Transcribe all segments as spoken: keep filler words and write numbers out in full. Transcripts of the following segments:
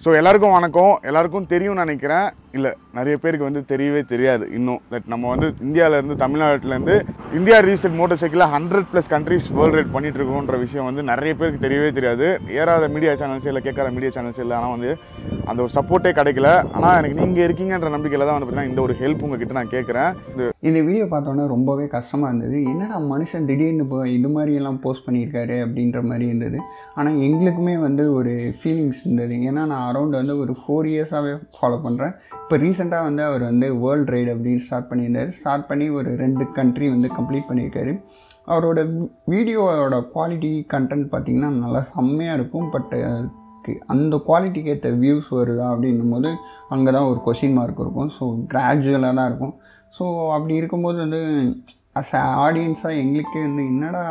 So எல்லாருக்கும் வணக்கம். எல்லாருக்கும் தெரியும்னு நினைக்கிறேன். இல்லை, நிறைய பேருக்கு வந்து தெரியவே தெரியாது இன்னும். தட் நம்ம வந்து இந்தியாவிலேருந்து தமிழ்நாட்டிலேருந்து இந்தியா ரீசெட் மோட்டர் சைக்கிளில் hundred plus countries world ride பண்ணிட்டு இருக்கோன்ற விஷயம் வந்து நிறைய பேருக்கு தெரியவே தெரியாது. ஏறாத மீடியா சேனல்ஸ் இல்லை, கேட்காத மீடியா சேனல்ஸ் இல்லை. ஆனால் வந்து அந்த ஒரு சப்போர்ட்டே கிடைக்கல. ஆனால் எனக்கு நீங்கள் இருக்கீங்கன்ற நம்பிக்கையில் தான் வந்து பார்த்தீங்கன்னா இந்த ஒரு ஹெல்ப் உங்ககிட்ட நான் கேட்குறேன். இந்த வீடியோ பார்த்தோன்னே ரொம்பவே கஷ்டமாக இருந்தது. என்னடா மனுஷன் திடீர்னு இப்போ இது மாதிரியெல்லாம் போஸ்ட் பண்ணியிருக்காரு அப்படின்ற மாதிரி இருந்தது. ஆனால் எங்களுக்குமே வந்து ஒரு ஃபீலிங்ஸ் இருந்தது. ஏன்னா நான் அரௌண்ட் வந்து ஒரு ஃபோர் இயர்ஸாகவே ஃபாலோ பண்ணுறேன். இப்போ ரீசெண்டாக வந்து அவர் வந்து வேர்ல்டு ரைடு அப்படின்னு ஸ்டார்ட் பண்ணியிருந்தார். ஸ்டார்ட் பண்ணி ஒரு ரெண்டு கண்ட்ரி வந்து கம்ப்ளீட் பண்ணியிருக்காரு. அவரோட வீடியோவோட குவாலிட்டி கண்டென்ட் பார்த்திங்கன்னா நல்லா செம்மையாக இருக்கும். பட் அந்த குவாலிட்டிக்கு ஏற்ற வியூஸ் வருதா அப்படின்னும் போது அங்கே தான் ஒரு கொஷின் மார்க் இருக்கும். ஸோ கிராஜுவலாக தான் இருக்கும். ஸோ அப்படி இருக்கும்போது வந்து அஸ் அ ஆடியன்ஸாக எங்களுக்கே வந்து என்னடா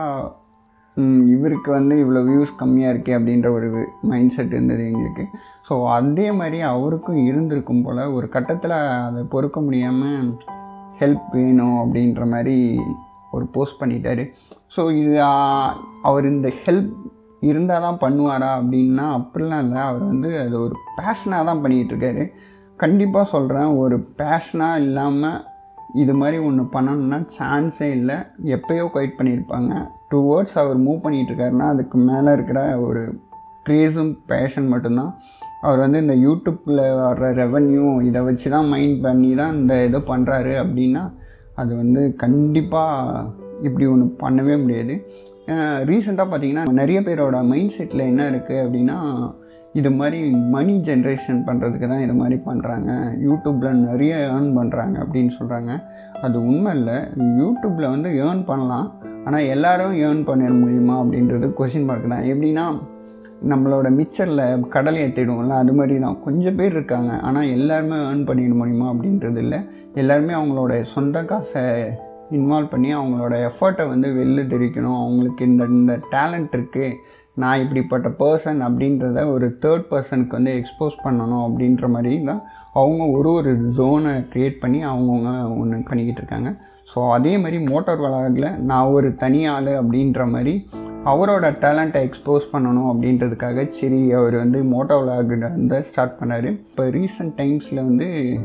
இவருக்கு வந்து இவ்வளோ வியூஸ் கம்மியாக இருக்கே அப்படின்ற ஒரு மைண்ட் செட் இருந்தது எங்களுக்கு. ஸோ அதே மாதிரி அவருக்கும் இருந்திருக்கும் போல். ஒரு கட்டத்தில் அதை பொறுக்க முடியாமல் ஹெல்ப் வேணும் அப்படின்ற மாதிரி ஒரு போஸ்ட் பண்ணிட்டார். ஸோ இது அவர் இந்த ஹெல்ப் இருந்தால் தான் பண்ணுவாரா அப்படின்னா அப்படிலாம் இல்லை. அவர் வந்து அது ஒரு பேஷனாக தான் பண்ணிகிட்ருக்காரு. கண்டிப்பாக சொல்கிறேன், ஒரு பேஷனாக இல்லாமல் இது மாதிரி ஒன்று பண்ணணுன்னா சான்ஸே இல்லை. எப்போயோ குவைட் பண்ணியிருப்பாங்க. டூ வேர்ட்ஸ் அவர் மூவ் பண்ணிகிட்ருக்காருன்னா அதுக்கு மேலே இருக்கிற ஒரு க்ரேஸும் பேஷன் மட்டும்தான். அவர் வந்து இந்த யூடியூப்பில் வர்ற ரெவன்யூ இதை வச்சு தான் மைண்ட் பண்ணி தான் இந்த இதை பண்ணுறாரு அப்படின்னா அது வந்து கண்டிப்பாக இப்படி ஒன்று பண்ணவே முடியாது. ரீசெண்டாக பார்த்திங்கன்னா நிறைய பேரோட மைண்ட் செட்டில் என்ன இருக்குது அப்படின்னா இது மாதிரி மணி ஜென்ரேஷன் பண்ணுறதுக்கு தான் இது மாதிரி பண்ணுறாங்க, யூடியூப்பில் நிறைய ஏர்ன் பண்ணுறாங்க அப்படின்னு சொல்கிறாங்க. அது உண்மை இல்லை. யூடியூப்பில் வந்து ஏர்ன் பண்ணலாம், ஆனால் எல்லோரும் ஏர்ன் பண்ணிட முடியுமா அப்படின்றது கொஷின் மார்க் தான். எப்படின்னா நம்மளோட மிச்சரில் கடலை ஏற்றிடுவோம்ல, அது மாதிரி தான். கொஞ்சம் பேர் இருக்காங்க, ஆனால் எல்லாருமே ஏர்ன் பண்ணிட முடியுமா அப்படின்றது இல்லை. எல்லாருமே அவங்களோட சொந்த காசை இன்வால்வ் பண்ணி அவங்களோட எஃபர்ட்டை வந்து வெளில தெரிவிக்கணும். அவங்களுக்கு இந்த இந்த டேலண்ட் இருக்குது, நான் இப்படிப்பட்ட பர்சன் அப்படின்றத ஒரு தேர்ட் பர்சனுக்கு வந்து எக்ஸ்போஸ் பண்ணணும் அப்படின்ற மாதிரி தான் அவங்க ஒரு ஒரு ஜோனை க்ரியேட் பண்ணி அவங்கவுங்க ஒன்று பண்ணிக்கிட்டு இருக்காங்க. ஸோ அதே மாதிரி மோட்டார் விளாகில் நான் ஒரு தனி ஆள் அப்படின்ற மாதிரி அவரோட டேலண்ட்டை எக்ஸ்போஸ் பண்ணணும் அப்படின்றதுக்காக சரி அவர் வந்து மோட்டார் விளாகில் வந்து ஸ்டார்ட் பண்ணார். இப்போ ரீசெண்ட் டைம்ஸில் வந்து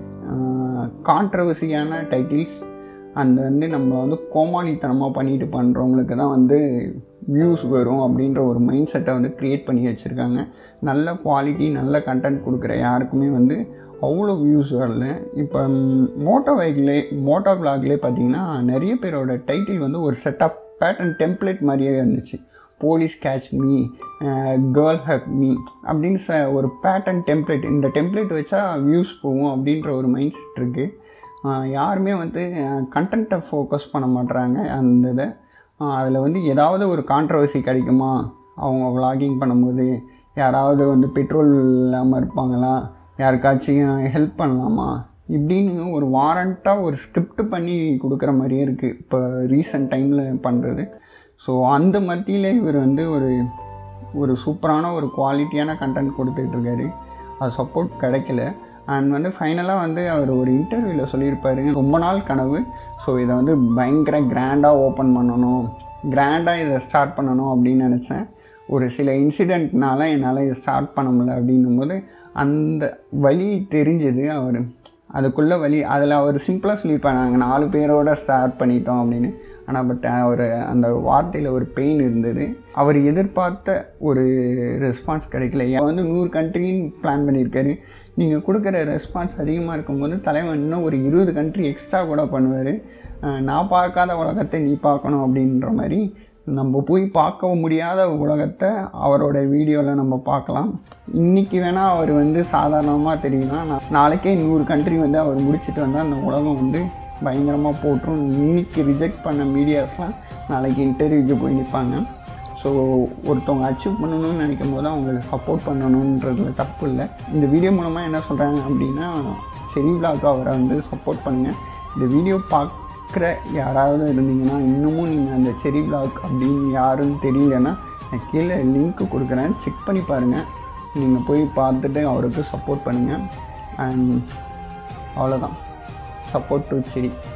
கான்ட்ரவர்சியான டைட்டில்ஸ் அந்த வந்து நம்ம வந்து கோமாளித்தனமாக பண்ணிட்டு பண்ணுறவங்களுக்கு தான் வந்து வியூஸ் வரும் அப்படின்ற ஒரு மைண்ட் செட்டை வந்து க்ரியேட் பண்ணி வச்சுருக்காங்க. நல்ல குவாலிட்டி நல்ல கண்டென்ட் கொடுக்குற யாருக்குமே வந்து அவ்வளோ வியூஸ் வரல. இப்போ மோட்டோ பைக்லே மோட்டோ விளாக்லேயே பார்த்திங்கன்னா நிறைய பேரோட டைட்டில் வந்து ஒரு செட் ஆஃப் பேட்டர்ன் டெம்ப்ளேட் மாதிரியே இருந்துச்சு. Police catch me, girl hug me அப்படின்னு ச ஒரு பேட்டர்ன் டெம்ப்ளேட். இந்த டெம்ப்ளேட் வச்சா வியூஸ் போகும் அப்படின்ற ஒரு மைண்ட் செட் இருக்குது. யாருமே வந்து கண்டென்ட்டை ஃபோக்கஸ் பண்ண மாட்டுறாங்க. அந்த இதை அதில் வந்து ஏதாவது ஒரு கான்ட்ரவர்சி கிடைக்குமா, அவங்க விளாகிங் பண்ணும்போது யாராவது வந்து பெட்ரோல் இல்லாமல் இருப்பாங்களா, யாருக்காச்சும் ஹெல்ப் பண்ணலாமா இப்படின்னு ஒரு வாரண்ட்டாக ஒரு ஸ்கிரிப்ட் பண்ணி கொடுக்குற மாதிரியே இருக்குது இப்போ ரீசெண்ட் டைமில் பண்ணுறது. ஸோ அந்த மத்தியில் இவர் வந்து ஒரு ஒரு சூப்பரான ஒரு குவாலிட்டியான கண்டென்ட் கொடுத்துட்ருக்காரு. அது சப்போர்ட் கிடைக்கல. அண்ட் வந்து ஃபைனலாக வந்து அவர் ஒரு இன்டர்வியூவில் சொல்லியிருப்பாரு, ரொம்ப நாள் கனவு. ஸோ இதை வந்து பயங்கர கிராண்டாக ஓப்பன் பண்ணணும், கிராண்டாக இதை ஸ்டார்ட் பண்ணணும் அப்படின்னு நினச்சேன். ஒரு சில இன்சிடெண்ட்னால என்னால் இதை ஸ்டார்ட் பண்ண முடியல அப்படின்னும் போது அந்த வழி தெரிஞ்சது. அவர் அதுக்குள்ளே வழி அதில் அவர் சிம்பிளாக சொல்லியிருப்பாங்க, நாங்கள் நாலு பேரோட ஸ்டார்ட் பண்ணிட்டோம் அப்படின்னு. ஆனால் பட் அவர் அந்த வார்த்தையில் ஒரு பெயின் இருந்தது. அவர் எதிர்பார்த்த ஒரு ரெஸ்பான்ஸ் கிடைக்கல. வந்து நூறு கண்ட்ரின்னு பிளான் பண்ணியிருக்காரு. நீங்கள் கொடுக்குற ரெஸ்பான்ஸ் அதிகமாக இருக்கும்போது தலைவன் இன்னும் ஒரு இருபது கண்ட்ரி எக்ஸ்ட்ரா கூட பண்ணுவார். நான் பார்க்காத உலகத்தை நீ பார்க்கணும் அப்படின்ற மாதிரி நம்ம போய் பார்க்க முடியாத உலகத்தை அவரோட வீடியோவில் நம்ம பார்க்கலாம். இன்றைக்கி வேணால் அவர் வந்து சாதாரணமாக தெரியலாம், நாளைக்கே நூறு கண்ட்ரி வந்து அவர் முடிச்சுட்டு வந்தால் அந்த உலகம் வந்து பயங்கரமாக போட்டுரும். இன்றைக்கி ரிஜெக்ட் பண்ண மீடியாஸ்லாம் நாளைக்கு இன்டர்வியூக்கு போய் நிற்பாங்க. ஸோ ஒருத்தவங்க அச்சீவ் பண்ணணும்னு நினைக்கும் போது அவங்களுக்கு சப்போர்ட் பண்ணணுன்றதுல தப்பு இல்லை. இந்த வீடியோ மூலமாக என்ன சொல்கிறாங்க அப்படின்னா சரி விளாக்கு அவரை வந்து சப்போர்ட் பண்ணுங்கள். இந்த வீடியோ பார்க்குற யாராவது இருந்தீங்கன்னா இன்னமும் நீங்கள் அந்த செரி விளாக் அப்படின்னு யாருன்னு தெரியலன்னா நான் கீழே லிங்க்கு கொடுக்குறேன், செக் பண்ணி பாருங்கள். நீங்கள் போய் பார்த்துட்டு அவருக்கு சப்போர்ட் பண்ணுங்கள். அண்ட் அவ்வளோதான். சப்போர்ட் டு செரி.